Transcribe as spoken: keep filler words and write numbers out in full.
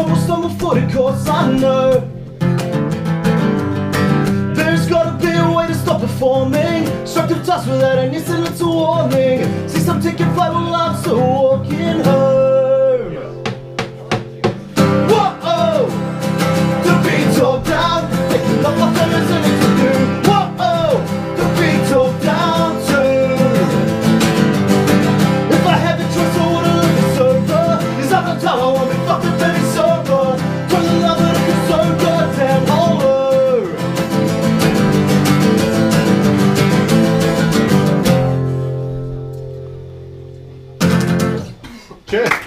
stumble, stumble for the cause I know there's gotta be a way to stop performing. Struck to dust without any semblance of warning. See some taking flight while I'm still walking home. Whoa-oh, the beat's all down, picking up what there is anything to do. Whoa-oh, the beat's all down too. If I had the choice I would've lived it sober, 'cause at the time I won't be fucking very sober. Turn the love that I can so goddamn hollow. Cheers.